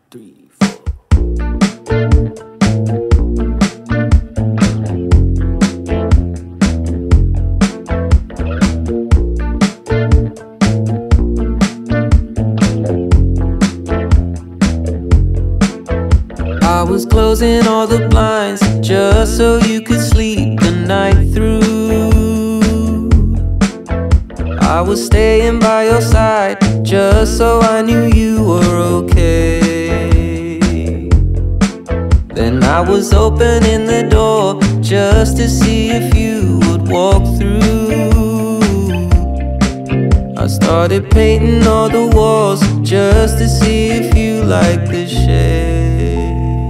3, 4. I was closing all the blinds just so you could sleep the night through. I was staying by your side just so I knew you were okay. Then I was opening the door just to see if you would walk through. I started painting all the walls just to see if you liked the shade.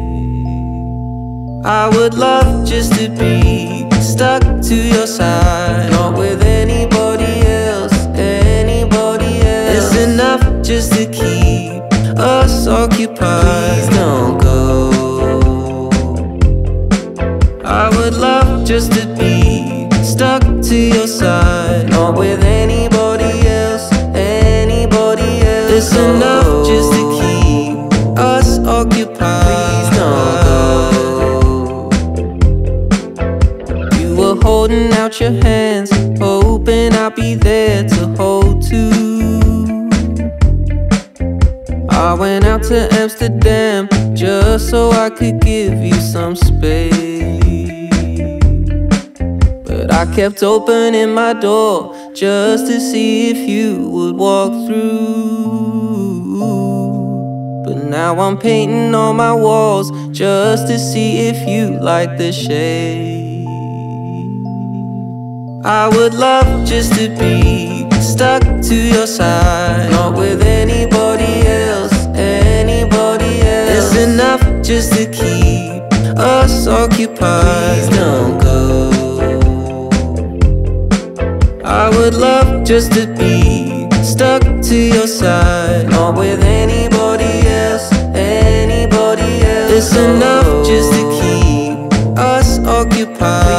I would love just to be stuck to your side, not with anybody else, anybody else. It's enough just to keep us occupied. Please don't go. I would love just to be stuck to your side, not with anybody else, anybody else. It's enough just to keep us occupied. Please don't go. Holding out your hands, hoping I'll be there to hold too. I went out to Amsterdam just so I could give you some space, but I kept opening my door just to see if you would walk through. But now I'm painting on my walls just to see if you like the shade. I would love just to be stuck to your side, not with anybody else, anybody else. It's enough just to keep us occupied. Please don't go. I would love just to be stuck to your side, not with anybody else, anybody else. It's enough just to keep us occupied.